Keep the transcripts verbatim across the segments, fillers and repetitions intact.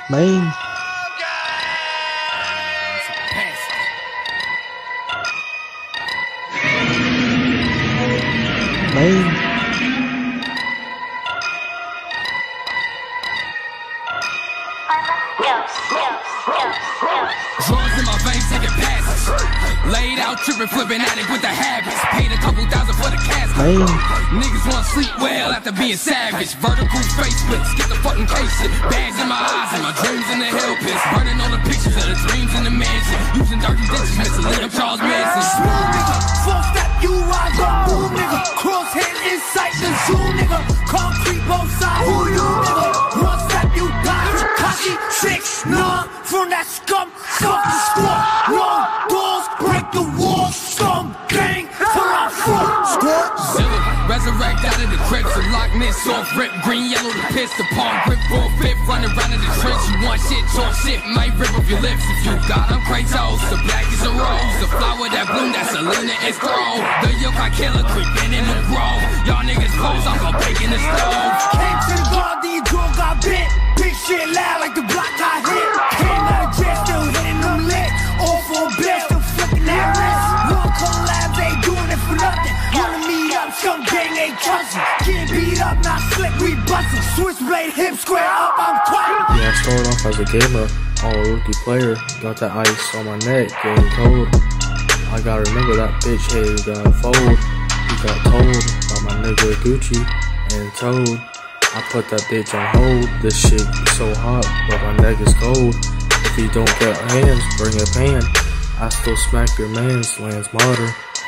Main. Main. Drugs in my veins taking passes. Laid out tripping, flipping addict with the habits. Paid a couple thousand for the casket. Main. Niggas wanna sleep well after being savage. Vertical face splits, get the fucking case shit. Bags in my eyes and my dreams in the hell pits. Burning all the pictures of the dreams in the mansion. Using dirty ditches, missing little Charles Manson. Smooth nigga, full step, you ride the boom nigga. Crosshair inside the zoo nigga. Concrete both sides, who you nigga? One step, you die. Kashi, six, nine, from that scum, fuck the squad. Long doors, break the walls, scum, gang, till I'm full. Squad, Zilla, resurrect out of the crypts. The Loch Ness off rip, green, yellow, the piss. The palm grip, full fit, running around in the trench. You want shit, talk shit, might rip up your lips. If you got them Kratos, the black is a rose. The flower that bloom, that's Selena, it's thrown. The yokai killer creeping in the grove. Y'all niggas pose, I'm gon' bake in the stove. came to the garden, you drove, got bit. Big shit loud like the block got hit. Came out of jail, still hitting them lit. All for a bill, still flicking that wrist. One collabs, ain't doing it for nothing. Wanna meet up, some gang ain't trusting. Getting beat up, not slick, we bustin'. Switchblade, hip square up, I'm quiet. Yeah, I started off as a gamer, all a rookie player. Got that ice on my neck, getting cold. I gotta remember that bitch head is gonna fold. He got told by my nigga Gucci and told. I put that bitch on hold. This shit is so hot, but my neck is cold. If you don't get hands, bring a pan. I still smack your man's Lance Martyr.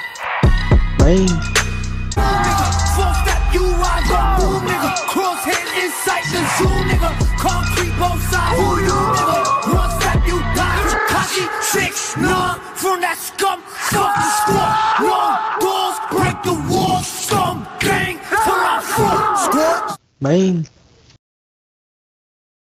Main. Nigga, full step, you ride the boom nigga. Crosshair inside the zoo nigga. Concrete both sides, who you nigga? One step, you die. Kashi, six, nine, from that scum, fuck the squad. Long doors, break the walls, scum, gang, till I'm full. Squad. Main.